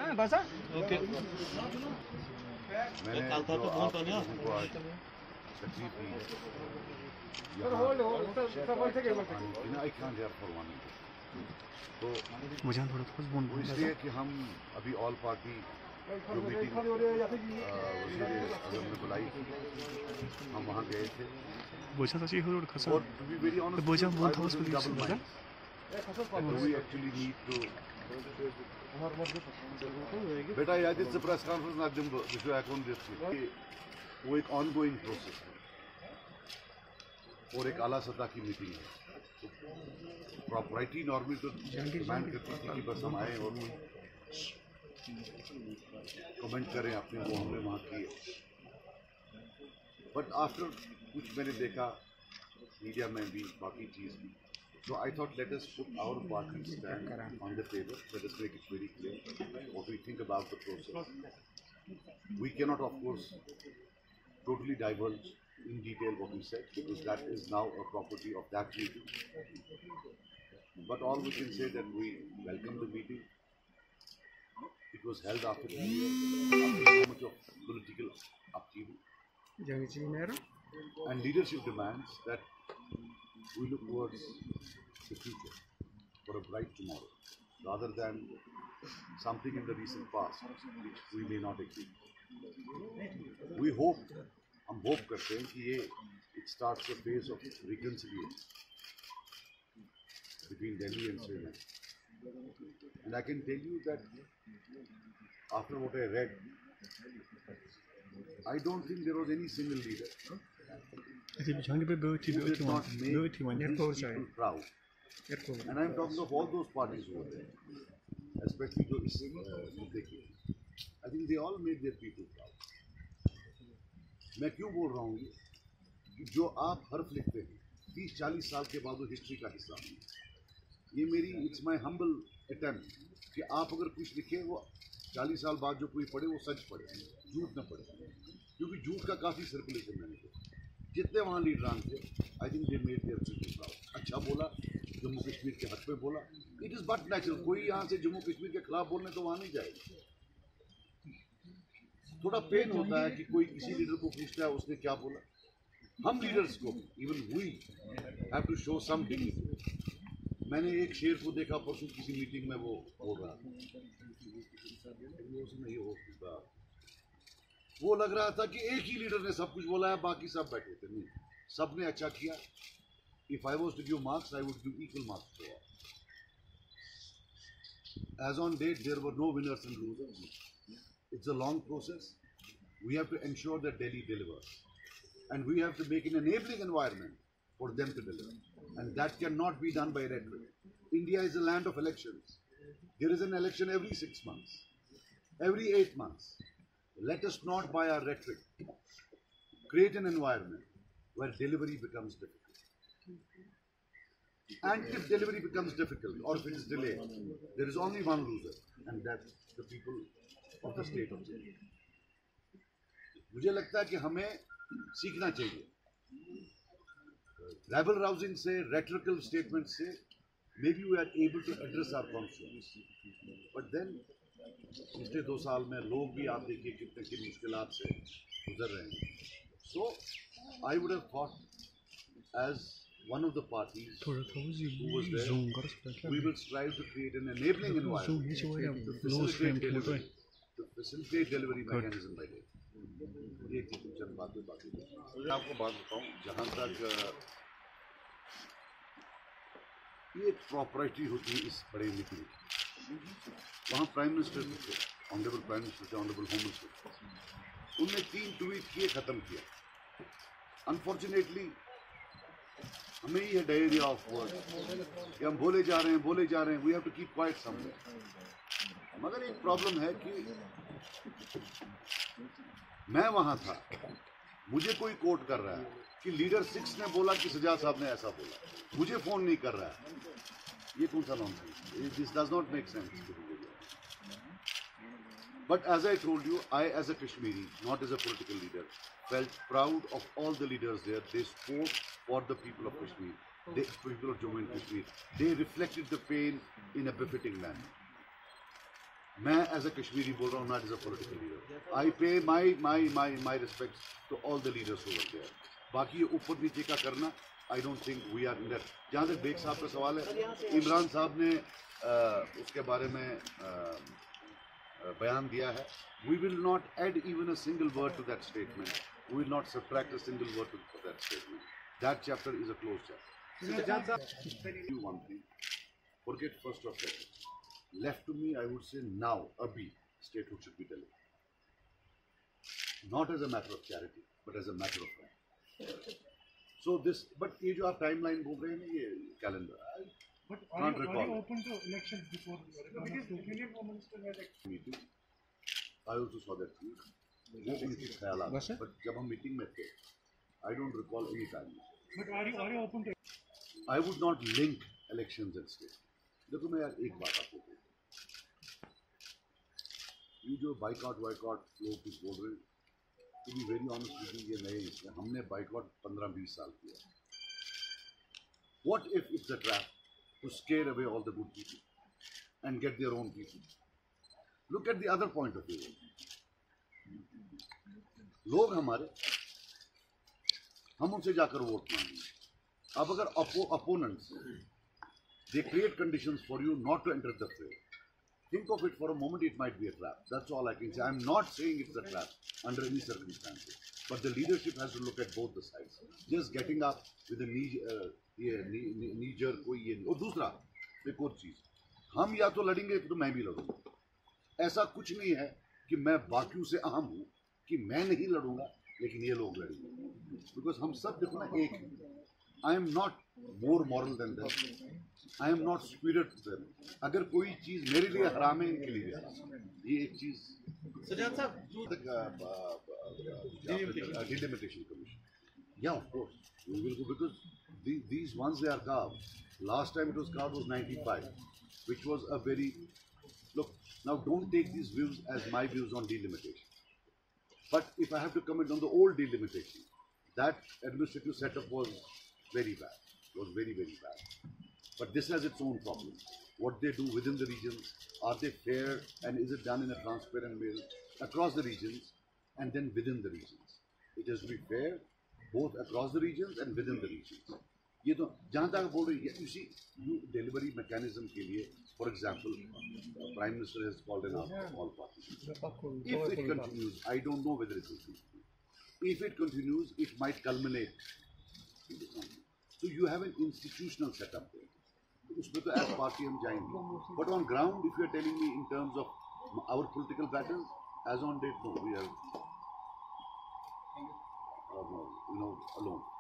बसा ओके मैंने जो आप लोगों को आज तकलीफ दी है I can't hear for one तो वो इसलिए कि हम अभी ऑल पार्टी जो मीटिंग वज़ीर-ए-आज़म ने बुलाई थी हम वहाँ गए थे और to be very honest we actually need to बेटा याद इससे प्रेस कॉन्फ्रेंस ना दिन विश्व अकाउंट देखिए वो एक ऑनगोइंग प्रोसेस है और एक आला सतह की मीटिंग है प्रॉपर्टी नॉर्मली तो डिमांड करती थी कि बस हम आए और कमेंट करें अपने वो हमने वहाँ किए बट आफ्टर कुछ मैंने देखा मीडिया में भी बाकी चीज़ भी So I thought let us put our party stand on the table. Let us make it very clear what we think about the process. We cannot, of course, totally divulge in detail what we said because that is now a property of that meeting. But all we can say that we welcome the meeting. It was held after so much of political upheaval. And leadership demands that we look towards the future for a bright tomorrow rather than something in the recent past which we may not agree. We hope, हम hope करते हैं कि ये it starts a phase of reconciliation between Delhi and Srinagar. And I can tell you that after what I read, I don't think there was any single leader who did not make these people proud. And I'm talking of all those parties who were there, especially those I think they all made their people proud. मैं क्यों बोल रहा हूँ कि जो आप हर्फ लिखते हैं 30-40 साल के बाद वो हिस्ट्री का हिस्सा है ये मेरी इट्स माई हम्बल अटेम्प्ट कि आप अगर कुछ लिखें वो 40 साल बाद जो कोई पढ़े वो सच पढ़े झूठ न पढ़े क्योंकि झूठ का काफ़ी सर्कुलेशन मैंने देखा जितने वहाँ लीडरान थे I think they made their people proud अच्छा बोला जम्मू कश्मीर के हक में बोला इट इज़ बट नेचुरल कोई यहाँ से जम्मू कश्मीर के खिलाफ बोलने तो वहाँ नहीं जाएगा थोड़ा पेन होता है कि कोई किसी लीडर को पूछता है उसने क्या बोला हम लीडर्स को even we have to show some dignity मैंने एक शेर को देखा परसों किसी मीटिंग में वो बोल रहा था वो लग रहा था कि एक ही लीडर ने सब कुछ बोला है बाकी सब बैठे थे नहीं सब ने अच्छा किया if I was to give marks I would give equal marks to all as on date there were no winners and losers it's a long process we have to ensure that Delhi delivers and we have to make an enabling environment for them to deliver and that cannot be done by rhetoric India is a land of elections there is an election every 6 months every 8 months let us not by our rhetoric create an environment where delivery becomes difficult and if delivery becomes difficult or if it is delayed there is only one loser and that's the people of the state of Delhi मुझे लगता है कि हमें सीखना चाहिए rebel rousing से rhetorical statement से maybe we are able to address our conflicts but then पिछले 2 साल में लोग भी आप देखिए कितने किन मुश्किलात से गुजर रहे हैं so I would have thought as one of the parties who was there we will strive to create an enabling environment to facilitate delivery mechanism by day ये चंद बातें बाकी मैं आपको बात बताऊं जहाँ तक ये प्रॉपर्टी होती है इस बड़े मीटिंग वहाँ प्राइम मिनिस्टर थे ऑनरेबल प्राइम मिनिस्टर थे ऑनरेबल होम मिनिस्टर उनने 3 ट्वीट किए ख़त्म किया अनफॉर्चुनेटली हमें ही है डायरिया ऑफ वर्ड कि हम बोले जा रहे हैं we have to keep quiet somewhere मगर एक प्रॉब्लम है कि मैं वहां था मुझे कोई कोट कर रहा है कि लीडर 6 ने बोला कि सजाद साहब ने ऐसा बोला मुझे फोन नहीं कर रहा है ये कौन सा nonsense this does not make sense but as I told you I as a Kashmiri not as a political leader felt proud of all the leaders there. They spoke for the people of Kashmir, the people of Jammu and Kashmir. They reflected the pain in a befitting manner. मैं as a Kashmiri बोल रहा हूँ, not as a political leader. I pay my respects to all the leaders over there. बाकी ये ऊपर नीचे का करना, I don't think we are in that. जहाँ तक बेग साहब का सवाल है, इमरान साहब ने उसके बारे में बयान दिया है. We will not add even a single word to that statement. We will not subtract a single word to that statement. That chapter is a closed chapter. You one thing, forget first or second. Left to me, I would say now, abhi, statehood should be delivered. Not as a matter of charity, but as a matter of right. So this, but ये जो आप timeline बोल रहे हैं ना, ये calendar. But are you open to elections before? Because Union Home Minister had meeting. I also saw that tweet. वो उनकी ख्यालात. But जब हम meeting में थे, I don't recall any time. But are you open to? I would not link elections and state. देखो मैं यार एक बात आपको कहूँ. ये जो बाइकआउट लोग कुछ बोल रहे हैं, to be very honest with you, ये नए इसमें हमने बाइकआउट 15-20 साल किया. What if it's a trap to scare away all the good people and get their own people? Look at the other point of view. लोग हमारे, हम उनसे जाकर वोट मांगेंगे. अब अगर opponents, they create conditions for you not to enter the fray. Think of it for a moment, it might be a trap. That's all I can say. I'm not saying it's a trap under any circumstances. But the leadership has to look at both the sides. Just getting up with a knee-jerk कोई ये नहीं. और दूसरा, एक और चीज़, हम या तो लड़ेंगे तो मैं भी लड़ूंगा. ऐसा कुछ नहीं है कि मैं बाकियों से अहम हूँ कि मैं नहीं लड़ूंगा लेकिन ये लोग लड़ेंगे. Because हम सब देखो ना एक हैं. I am not more moral than them. I am not superior to them. अगर कोई चीज़ मेरे लिए हराम है, इनके लिए भी हराम है. ये एक चीज़. सुजान साहब, delimitation commission. Yeah, of course. We will go because these ones they are carved. Last time it was carved was 95, which was a very. Look, now don't take these views as my views on delimitation. But if I have to comment on the old delimitation, that administrative setup was very bad. Was very, very bad. But this has its own problems. What they do within the regions, are they fair and is it done in a transparent way across the regions and then within the regions? It has to be fair both across the regions and within the regions. ये तो जहाँ तक बोल रही है, you see, delivery mechanism के लिए, for example, Prime Minister has called an out of all parties. If it continues, I don't know whether it will continue. If it continues, it might culminate into something. So you have an institutional setup there. उसमें तो as party हम जाएंगे. But on ground, if you are telling me in terms of our political battles, as on date, no, we are, alone.